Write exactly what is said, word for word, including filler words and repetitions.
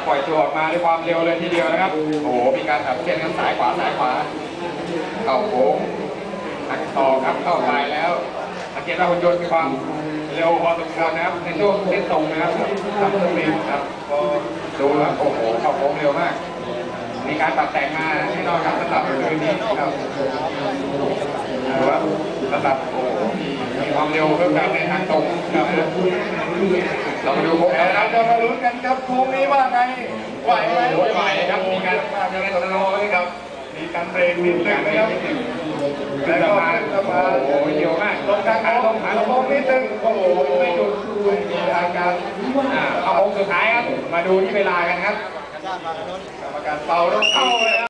ปล่อยตัวออกมาด้วยความเร็วเลยทีเดียวนะครับโอ้โหมีการขับเส้นกันสายขวาสายขวาเข้าโค้งหักต่อครับเข้าไปแล้วสังเกตว่าหุ่นยนต์มีความเร็วพอสมควรนะครับในช่วงเส้นตรงนะครับทำสปริงครับก็ดูแล้วโอ้โหเข้าโค้งเร็วมากมีการปรับแต่งมาแน่นอนครับสำหรับคืนนี้ครับดูว่าสำหรับโอ้โหมีมีความเร็วเพิ่มขึ้นในทางตรงครับเรามาดูโค้งเราจะมาลุ้นกันครับโค้งนี้ว่าไงไหวไหมไหวครับมีการยังไงต่อรอเลยครับมีการเบรกนิดนึงนะครับแล้วก็ขึ้นมาโอ้โหเร็วมากลงกลางขาลงขาลงโค้งนิดนึงโอ้โหไม่หยุดไม่มีอาการเอาโค้งสุดท้ายครับมาดูที่เวลากันครับกรรมการเป่ารถเข้าเลย